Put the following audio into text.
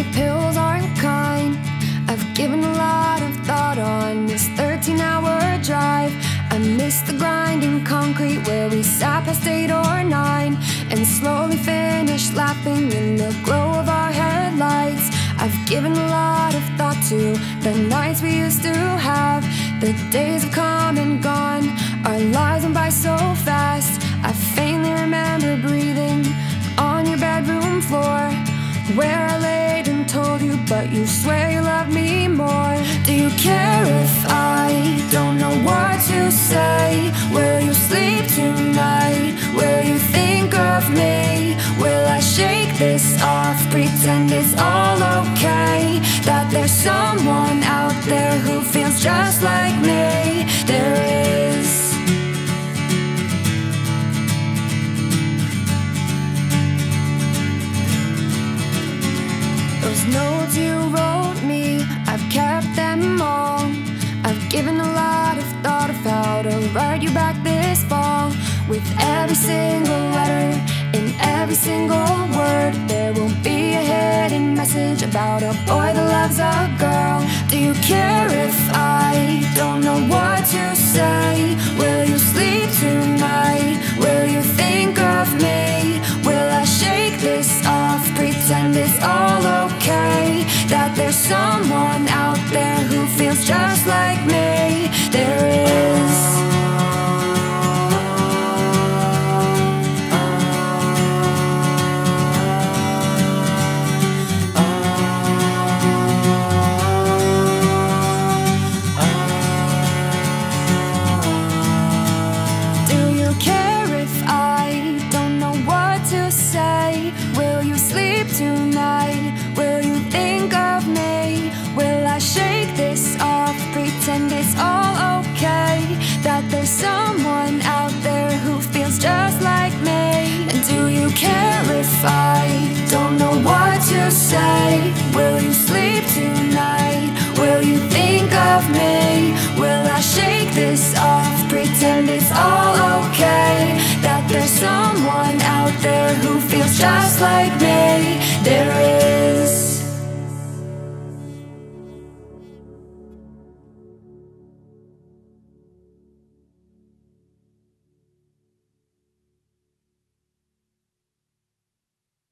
my pills aren't kind. I've given a lot of thought on this 13-hour drive. I miss the grinding concrete where we sat past 8 or 9 and slowly finished laughing in the glow of our headlights. I've given a lot of thought to the nights we used to have. The days have come and gone, our lives went by so fast. I faintly remember breathing on your bedroom floor, where I laid and told you, but you swear you love me more. Do you care if I don't know what to say? Will you sleep tonight? Will you think of me? Will I shake this off, pretend it's all okay? That there's someone out there who feels just like me. There is. Those notes you wrote me, I've kept them all. I've given a lot of thought of how to write you back this fall. With every single letter, in every single word, there will be a hidden message about a boy that loves a girl. Do you care if I don't know what to say? Will you sleep tonight? Will you think of me? Will I shake this off, pretend it's all okay? That there's someone out there who feels just like me. There is. Tonight, will you think of me? Will I shake this off, pretend it's all okay? That there's someone out there who feels just like me. And do you care if I don't know what to say? Will you sleep tonight? Will you think of me? Will I shake this off, pretend it's all okay? That there's someone out there who feels just like me.